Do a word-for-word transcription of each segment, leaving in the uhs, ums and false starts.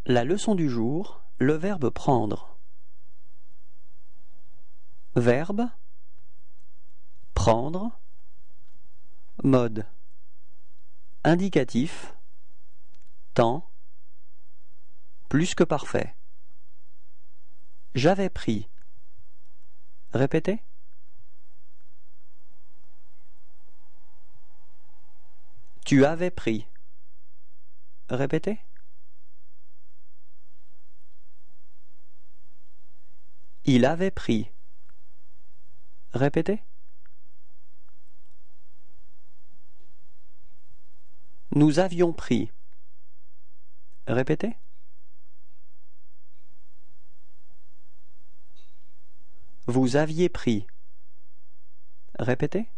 La leçon du jour, le verbe prendre. Verbe, prendre, mode, indicatif, temps, plus que parfait. J'avais pris. Répétez. Tu avais pris. Répétez. Il avait pris. Répétez. Nous avions pris. Répétez. Vous aviez pris. Répétez.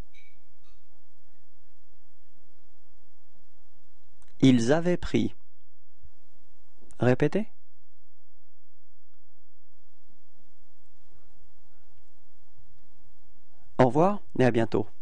Ils avaient pris. Répétez. Au revoir et à bientôt.